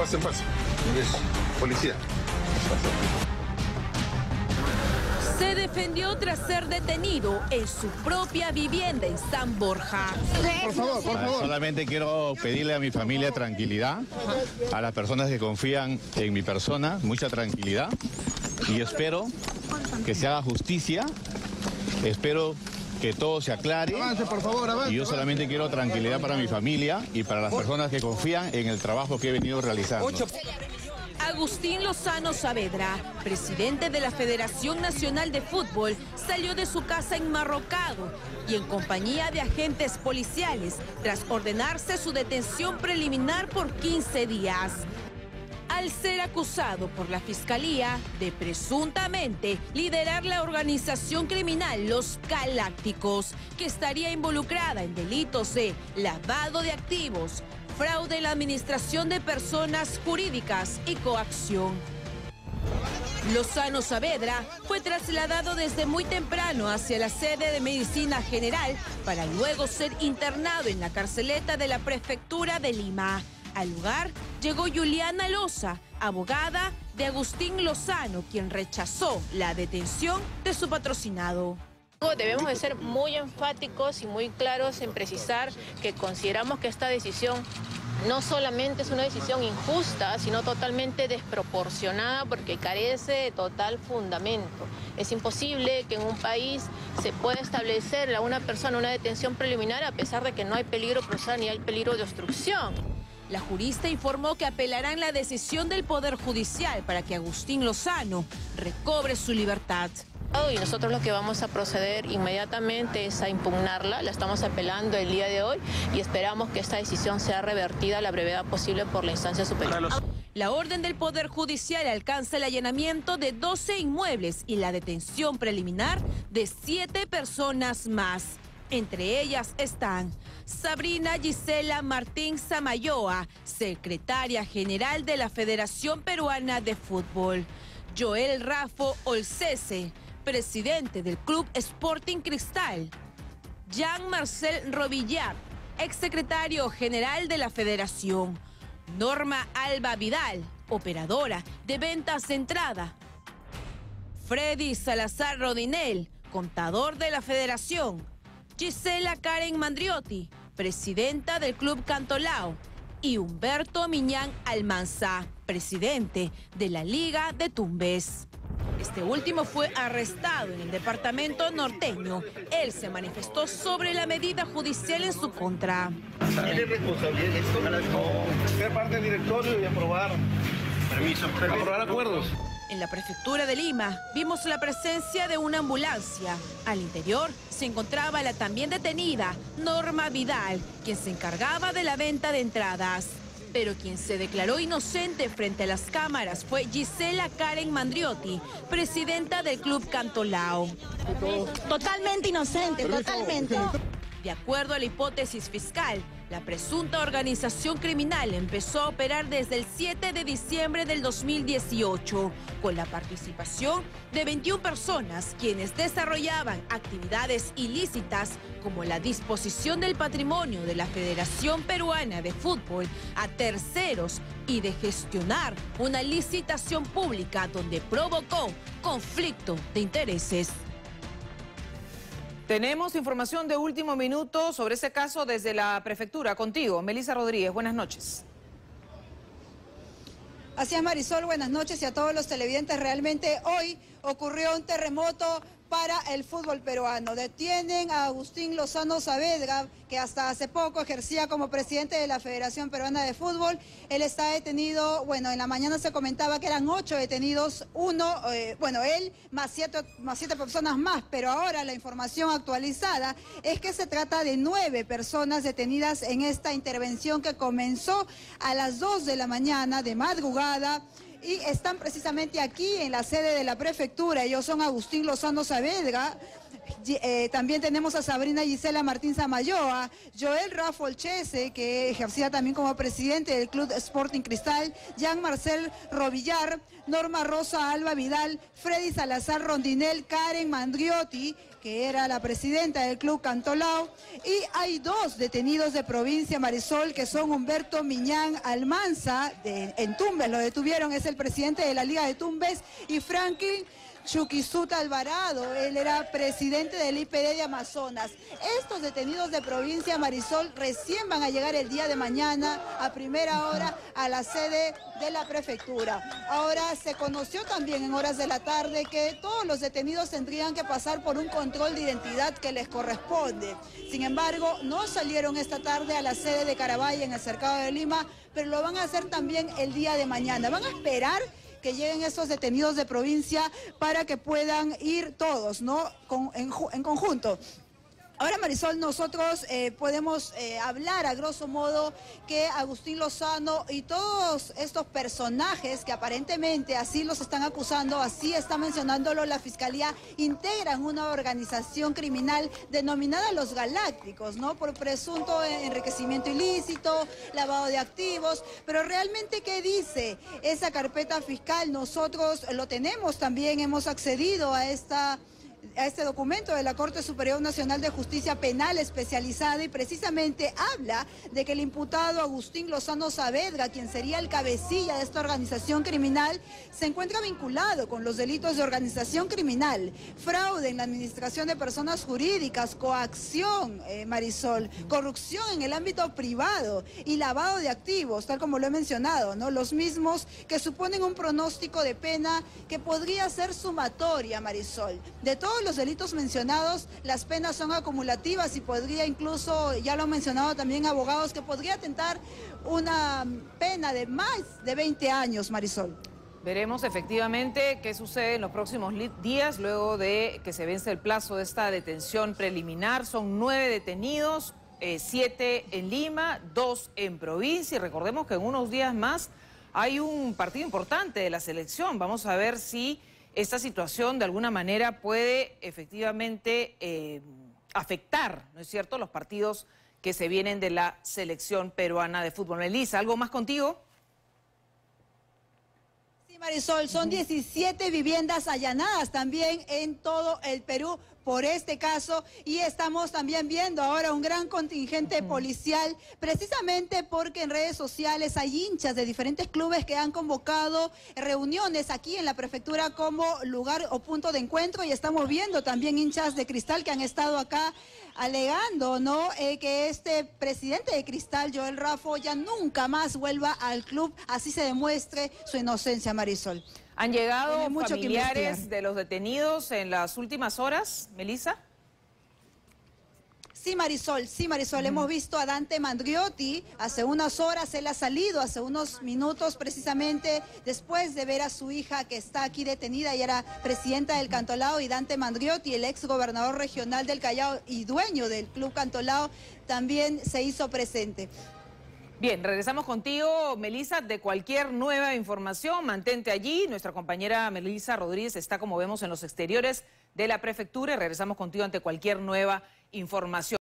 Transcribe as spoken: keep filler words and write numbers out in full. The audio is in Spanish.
Pase, pase. Eso. Policía. Se defendió tras ser detenido en su propia vivienda en San Borja. Por favor, por favor. Solamente quiero pedirle a mi familia tranquilidad, a las personas que confían en mi persona, mucha tranquilidad. Y espero que se haga justicia, espero que todo se aclare. Avance, por favor, avance. Y yo solamente quiero tranquilidad para mi familia y para las personas que confían en el trabajo que he venido realizando. Agustín Lozano Saavedra, presidente de la Federación Nacional de Fútbol, salió de su casa enmarrocado y en compañía de agentes policiales tras ordenarse su detención preliminar por quince días. Al ser acusado por la Fiscalía de presuntamente liderar la organización criminal Los Galácticos, que estaría involucrada en delitos de lavado de activos, fraude en la administración de personas jurídicas y coacción. Lozano Saavedra fue trasladado desde muy temprano hacia la sede de Medicina General para luego ser internado en la carceleta de la Prefectura de Lima. Al lugar llegó Juliana Loza, abogada de Agustín Lozano, quien rechazó la detención de su patrocinado. Debemos de ser muy enfáticos y muy claros en precisar que consideramos que esta decisión no solamente es una decisión injusta, sino totalmente desproporcionada porque carece de total fundamento. Es imposible que en un país se pueda establecer a una persona una detención preliminar a pesar de que no hay peligro procesal ni hay peligro de obstrucción. La jurista informó que apelarán la decisión del Poder Judicial para que Agustín Lozano recobre su libertad. Y nosotros lo que vamos a proceder inmediatamente es a impugnarla, la estamos apelando el día de hoy y esperamos que esta decisión sea revertida a la brevedad posible por la instancia superior. La orden del Poder Judicial alcanza el allanamiento de doce inmuebles y la detención preliminar de siete personas más. Entre ellas están Sabrina Gisela Martín Samayoa, secretaria general de la Federación Peruana de Fútbol; Joel Rafo Olcese, presidente del Club Sporting Cristal; Jean-Marcel Robillar, exsecretario general de la Federación; Norma Alba Vidal, operadora de ventas de entrada; Freddy Salazar Rodinel, contador de la Federación; Gisela Karen Mandriotti, presidenta del Club Cantolao; y Humberto Miñán Almanza, presidente de la Liga de Tumbes. Este último fue arrestado en el departamento norteño. Él se manifestó sobre la medida judicial en su contra. ¿Tiene responsabilidad de esto? No, ser parte del directorio y aprobar. Permiso, aprobar acuerdos. En la prefectura de Lima vimos la presencia de una ambulancia. Al interior se encontraba la también detenida Norma Vidal, quien se encargaba de la venta de entradas. Pero quien se declaró inocente frente a las cámaras fue Gisela Karen Mandriotti, presidenta del Club Cantolao. Totalmente inocente, totalmente. De acuerdo a la hipótesis fiscal, la presunta organización criminal empezó a operar desde el siete de diciembre del dos mil dieciocho, con la participación de veintiuna personas quienes desarrollaban actividades ilícitas como la disposición del patrimonio de la Federación Peruana de Fútbol a terceros y de gestionar una licitación pública donde provocó conflicto de intereses. Tenemos información de último minuto sobre ese caso desde la prefectura. Contigo, Melissa Rodríguez, buenas noches. Así es, Marisol, buenas noches y a todos los televidentes. Realmente hoy ocurrió un terremoto para el fútbol peruano. Detienen a Agustín Lozano Saavedra, que hasta hace poco ejercía como presidente de la Federación Peruana de Fútbol. Él está detenido, bueno, en la mañana se comentaba que eran ocho detenidos, uno, eh, bueno, él más siete, más siete personas más, pero ahora la información actualizada es que se trata de nueve personas detenidas en esta intervención que comenzó a las dos de la mañana de madrugada. Y están precisamente aquí en la sede de la prefectura. Ellos son Agustín Lozano Saavedra, Eh, también tenemos a Sabrina Gisela Martín Samayoa, Joel Rafael Chese, que ejercía también como presidente del Club Sporting Cristal, Jean Marcel Rovillar, Norma Rosa Alba Vidal, Freddy Salazar Rondinel, Karen Mandriotti, que era la presidenta del Club Cantolao, y hay dos detenidos de provincia, Marisol, que son Humberto Miñán Almanza, de, en Tumbes, lo detuvieron, es el presidente de la Liga de Tumbes, y Franklin Chuquisuta Alvarado, él era presidente del I P D de Amazonas. Estos detenidos de provincia, Marisol, recién van a llegar el día de mañana a primera hora a la sede de la prefectura. Ahora, se conoció también en horas de la tarde que todos los detenidos tendrían que pasar por un control de identidad que les corresponde. Sin embargo, no salieron esta tarde a la sede de Carabaya en el Cercado de Lima, pero lo van a hacer también el día de mañana. Van a esperar que lleguen estos detenidos de provincia para que puedan ir todos, ¿no? Con, en, en conjunto. Ahora, Marisol, nosotros eh, podemos eh, hablar a grosso modo que Agustín Lozano y todos estos personajes que aparentemente así los están acusando, así está mencionándolo la Fiscalía, integran una organización criminal denominada Los Galácticos, ¿no? Por presunto enriquecimiento ilícito, lavado de activos, pero realmente, ¿qué dice esa carpeta fiscal? Nosotros lo tenemos también, hemos accedido a esta... a este documento de la Corte Superior Nacional de Justicia Penal Especializada, y precisamente habla de que el imputado Agustín Lozano Saavedra, quien sería el cabecilla de esta organización criminal, se encuentra vinculado con los delitos de organización criminal, fraude en la administración de personas jurídicas, coacción, eh, Marisol, corrupción en el ámbito privado y lavado de activos, tal como lo he mencionado, ¿no? Los mismos que suponen un pronóstico de pena que podría ser sumatoria, Marisol. De todos los delitos mencionados, las penas son acumulativas y podría incluso, ya lo han mencionado también abogados, que podría atentar una pena de más de veinte años, Marisol. Veremos efectivamente qué sucede en los próximos días luego de que se vence el plazo de esta detención preliminar. Son nueve detenidos, eh, siete en Lima, dos en provincia, y recordemos que en unos días más hay un partido importante de la selección. Vamos a ver si esta situación de alguna manera puede efectivamente eh, afectar, ¿no es cierto?, los partidos que se vienen de la selección peruana de fútbol. Melissa, ¿algo más contigo? Sí, Marisol, son diecisiete viviendas allanadas también en todo el Perú por este caso, y estamos también viendo ahora un gran contingente policial, precisamente porque en redes sociales hay hinchas de diferentes clubes que han convocado reuniones aquí en la prefectura como lugar o punto de encuentro, y estamos viendo también hinchas de Cristal que han estado acá alegando, ¿no?, eh, que este presidente de Cristal, Joel Raffo, ya nunca más vuelva al club, así se demuestre su inocencia, Marisol. ¿Han llegado familiares de los detenidos en las últimas horas, Melissa? Sí, Marisol, sí, Marisol, mm. hemos visto a Dante Mandriotti hace unas horas, él ha salido hace unos minutos precisamente después de ver a su hija que está aquí detenida, y era presidenta del Cantolao, y Dante Mandriotti, el ex gobernador regional del Callao y dueño del Club Cantolao, también se hizo presente. Bien, regresamos contigo, Melissa, de cualquier nueva información, mantente allí. Nuestra compañera Melissa Rodríguez está, como vemos, en los exteriores de la prefectura, y regresamos contigo ante cualquier nueva información.